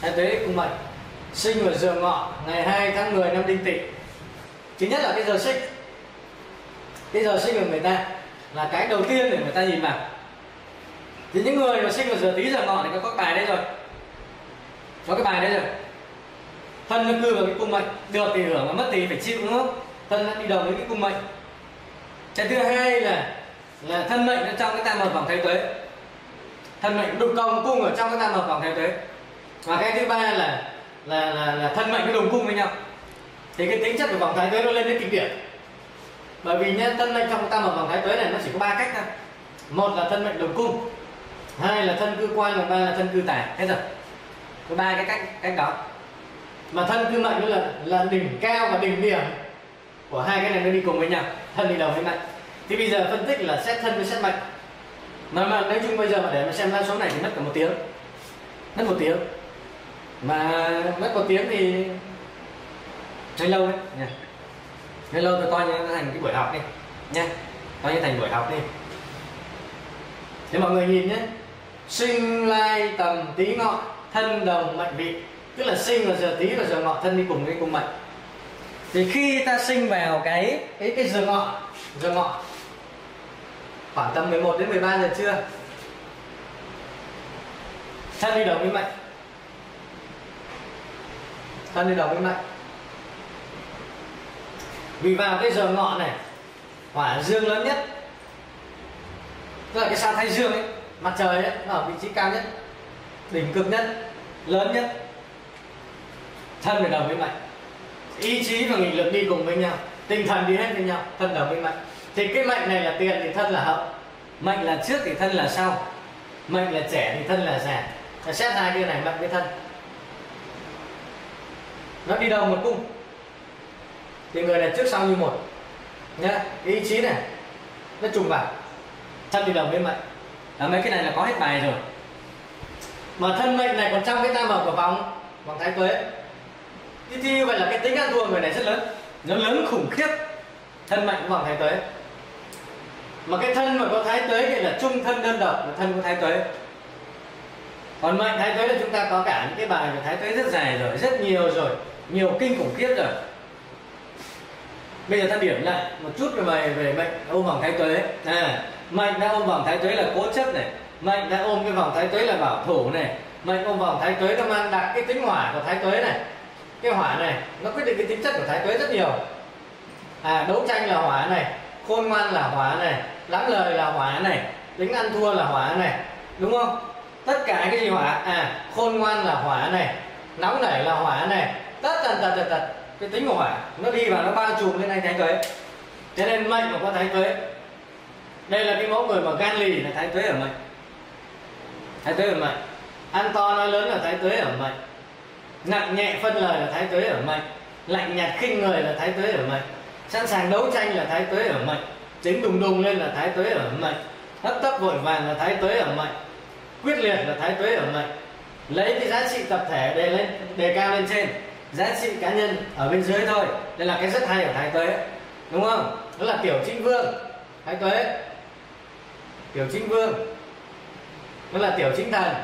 Thái tuế cung mệnh sinh vào giờ Ngọ ngày 2 tháng 10 năm Đinh Tỵ. Thứ nhất là cái giờ sinh. Cái giờ sinh của người ta là cái đầu tiên để người ta nhìn vào. Thì những người mà sinh vào giờ Tý giờ Ngọ thì có cái bài đấy rồi. Có cái bài đấy rồi. Thân nó cư vào cái cung mệnh, được thì hưởng mà mất thì phải chịu, đúng không? Thân nó đi đồng với cái cung mệnh. Cái thứ hai là thân mệnh nó trong cái tam hợp vòng Thái tuế. Thân mệnh đục công cung ở trong cái tam hợp vòng Thái tuế. Và cái thứ ba là thân mệnh nó đồng cung với nhau. Thì cái tính chất của vòng Thái tuế nó lên đến kinh điển. Bởi vì nhá, thân mệnh trong cái tam hợp vòng Thái tuế này nó chỉ có 3 cách thôi. Một là thân mệnh đồng cung, hai là thân cư quan, và ba là thân cư tài. Hết rồi. Có 3 cái cách đó. Mà thân cư mệnh nó là đỉnh cao và đỉnh điểm của hai cái này nó đi cùng với nhau, thân đi đồng với mệnh. Thì bây giờ phân tích là xét thân với xét mệnh. Mà nói chung bây giờ mà để mà xem lá số này thì mất cả 1 tiếng. Mất 1 tiếng. Mà mất 1 tiếng thì hơi lâu đấy nha. Hơi lâu tôi coi như nó thành cái buổi học đi nha. Coi như thành buổi học đi. Thế mọi người nhìn nhé. Sinh lai tầm Tý Ngọ, thân đồng mệnh vị. Tức là sinh vào giờ Tý và giờ Ngọ, thân đi cùng với cung mệnh. Thì khi ta sinh vào cái giờ Ngọ khoảng tầm 11 đến 13 giờ trưa, thân đi đồng với mệnh. Thân đi đồng với mệnh. Vì vào cái giờ Ngọ này, hỏa dương lớn nhất, tức là cái sao Thái Dương ấy, mặt trời ấy, nó ở vị trí cao nhất, đỉnh cực nhất, lớn nhất. Thân phải đồng với mệnh. Ý chí và nghị lực đi cùng với nhau, tinh thần đi hết với nhau, thân đồng với mệnh. Thì cái mệnh này là tiền thì thân là hậu, mệnh là trước thì thân là sau, mệnh là trẻ thì thân là già. Xét hai cái này mệnh với thân nó đi đồng một cung thì người này trước sau như một nhá. Cái ý chí này nó trùng vào, thân đi đồng với mệnh. Mấy cái này là có hết bài rồi. Mà thân mệnh này còn trong cái tam hợp của vòng Thái tuế. Thì như vậy là cái tính ăn thua người này rất lớn, nó lớn khủng khiếp. Thân mệnh của vòng Thái tuế. Mà cái thân mà có Thái tuế thì là chung thân đơn độc là thân của Thái tuế. Còn mệnh Thái tuế là chúng ta có cả những cái bài về Thái tuế rất dài rồi, rất nhiều rồi, nhiều kinh khủng khiếp rồi. Bây giờ ta điểm lại một chút về mệnh ôm vòng Thái tuế. Mệnh đã ôm vòng Thái tuế là cố chấp này, mệnh đã ôm cái vòng Thái tuế là bảo thủ này, mệnh ôm vòng Thái tuế nó mang đặc cái tính hỏa của Thái tuế này. Cái hỏa này nó quyết định cái tính chất của Thái tuế rất nhiều. Đấu tranh là hỏa này, khôn ngoan là hỏa này, lắm lời là hỏa này, tính ăn thua là hỏa này, đúng không? Tất cả cái gì hỏa, khôn ngoan là hỏa này, nóng nảy là hỏa này, tất tần cái tính của hỏa nó đi vào, nó bao trùm lên anh Thái tuế. Cho nên mệnh của con Thái tuế, đây là cái mẫu người mà gan lì là Thái tuế ở mệnh. Thái tuế ở mệnh. Ăn to nói lớn là Thái tuế ở mệnh. Nặng nhẹ phân lời là Thái tuế ở mệnh. Lạnh nhạt khinh người là Thái tuế ở mệnh. Sẵn sàng đấu tranh là Thái tuế ở mệnh. Tính đùng đùng lên là Thái tuế ở mệnh. Hấp tấp vội vàng là Thái tuế ở mệnh. Quyết liệt là Thái tuế ở mệnh. Lấy cái giá trị tập thể đề cao lên trên, giá trị cá nhân ở bên dưới thôi. Đây là cái rất hay ở Thái tuế, đúng không? Đó là tiểu chính vương Thái tuế. Tiểu chính vương nó là tiểu chính thần,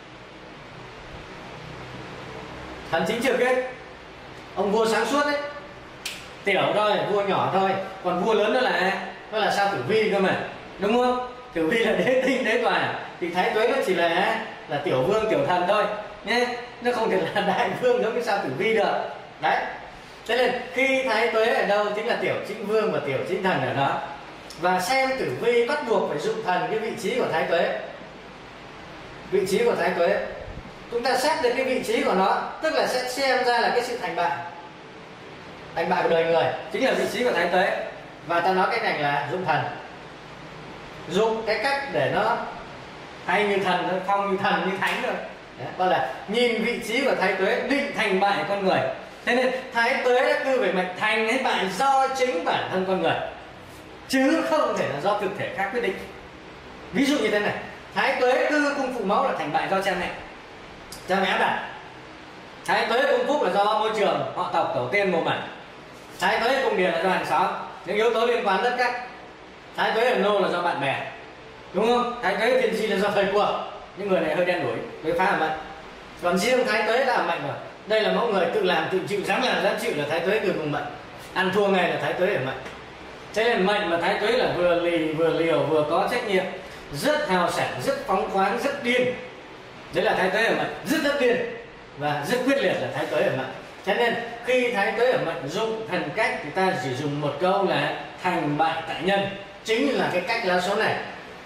thần chính trực ấy. Ông vua sáng suốt ấy, tiểu thôi, vua nhỏ thôi. Còn vua lớn nó là sao Tử Vi cơ mà, đúng không? Tử Vi là đế tinh đế tòa, thì Thái tuế nó chỉ là tiểu vương tiểu thần thôi nhé, nó không thể là đại vương giống như sao Tử Vi được đấy. Thế nên khi Thái tuế ở đâu chính là tiểu chính vương và tiểu chính thần ở đó. Và xem Tử Vi bắt buộc phải dụng thần cái vị trí của Thái tuế. Vị trí của Thái tuế chúng ta xét được cái vị trí của nó, tức là sẽ xem ra là cái sự thành bại của đời người chính là vị trí của Thái tuế. Và ta nói cái này là dụng thần, dụng cái cách để nó hay như thần, nó phong như thần như thánh rồi. Gọi là nhìn vị trí của Thái tuế định thành bại con người. Thế nên Thái tuế đã cư về mệnh thành hay bại do chính bản thân con người, chứ không thể là do thực thể khác quyết định. Ví dụ như thế này, Thái tuế cư cung phụ mẫu là thành bại do cha mẹ áp đặt. Thái tuế cung phúc là do môi trường, họ tộc, tổ tiên, mồ mả. Thái tuế cung điền là do hàng xóm, những yếu tố liên quan đất cát. Thái tuế ở nô là do bạn bè, đúng không? Thái tuế thiên chi là do thời cuộc. Những người này hơi đen đủi, hơi phá hẳn mệnh. Còn riêng thái tuế là mệnh rồi. Đây là mẫu người tự làm tự chịu, dám làm dám chịu là thái tuế từ cùng mệnh. Ăn thua ngay là thái tuế ở mệnh. Thế nên mệnh mà thái tuế là vừa lì vừa liều vừa có trách nhiệm, rất hào sảng, rất phóng khoáng, rất điên. Đấy là thái tuế ở mệnh, rất điên và rất quyết liệt là thái tuế ở mệnh. Cho nên khi thái tuế ở mệnh dụng thần cách thì ta chỉ dùng một câu là thành bại tại nhân, chính là cái cách lá số này.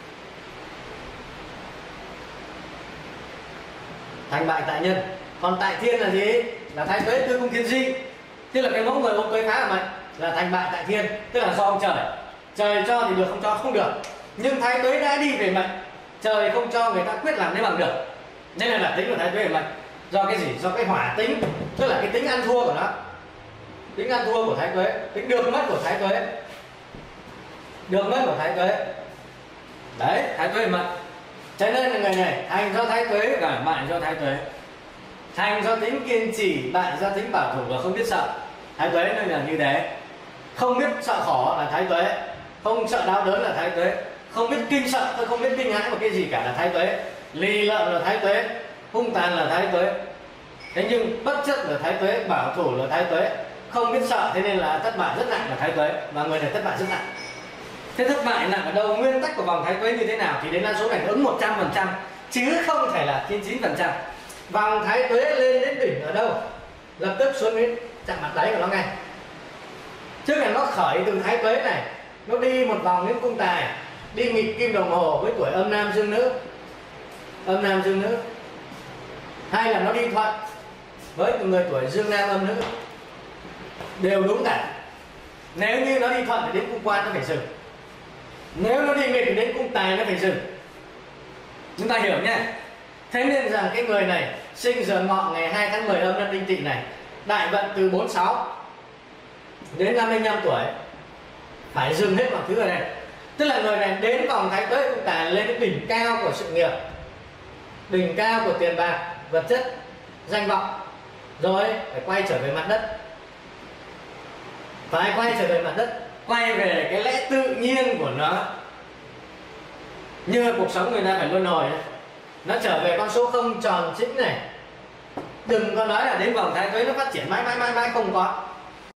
Thành bại tại nhân. Còn tại thiên là gì? Là thái tuế tư cung thiên di, tức là cái mẫu người ông tuế phá ở mệnh là thành bại tại thiên, tức là do ông trời cho thì được, không cho không được. Nhưng thái tuế đã đi về mệnh, trời không cho người ta quyết làm thế bằng được. Nên là đặc tính của thái tuế ở mệnh do cái gì? Do cái hỏa tính, tức là cái tính ăn thua của nó, tính ăn thua của thái tuế, tính được mất của thái tuế, được mất của thái tuế. Đấy, thái tuế ở mệnh. Cho nên là người này thành do thái tuế và bại do thái tuế. Thành do tính kiên trì, bại do tính bảo thủ và không biết sợ. Thái tuế nên là như thế. Không biết sợ khổ là thái tuế, không sợ đau đớn là thái tuế, không biết kinh sợ, tôi không biết kinh hãi một cái gì cả là thái tuế. Lì lợm là thái tuế, hung tàn là thái tuế. Thế nhưng bất chấp là thái tuế, bảo thủ là thái tuế, không biết sợ, thế nên là thất bại rất nặng là thái tuế, và người này thất bại rất nặng. Thế thất bại nặng ở đâu? Nguyên tắc của vòng thái tuế như thế nào? Thì đến là số này ứng 100%, chứ không thể là 99%. Vòng thái tuế lên đến đỉnh ở đâu, lập tức xuống đến chạm mặt đáy của nó ngay. Trước là nó khởi từ thái tuế này, nó đi một vòng đến cung tài, đi nghịch kim đồng hồ với tuổi âm nam dương nữ, âm nam dương nữ, hay là nó đi thuận với người tuổi dương nam âm nữ, đều đúng cả. Nếu như nó đi thuận thì đến cung quan nó phải dừng, nếu nó đi nghịch thì đến cung tài nó phải dừng. Chúng ta hiểu nhé. Thế nên rằng cái người này sinh giờ ngọ ngày 2 tháng 10 âm năm đinh tỵ này, đại vận từ 46 đến 55 tuổi, phải dừng hết mọi thứ ở đây. Tức là người này đến vòng thái tuế cung tài lên đến đỉnh cao của sự nghiệp, đỉnh cao của tiền bạc, vật chất, danh vọng, rồi phải quay trở về mặt đất, phải quay trở về mặt đất, quay về cái lẽ tự nhiên của nó. Như cuộc sống người ta phải luân hồi, nó trở về con số không tròn chỉnh này. Đừng có nói là đến vòng thái tuế nó phát triển mãi không có.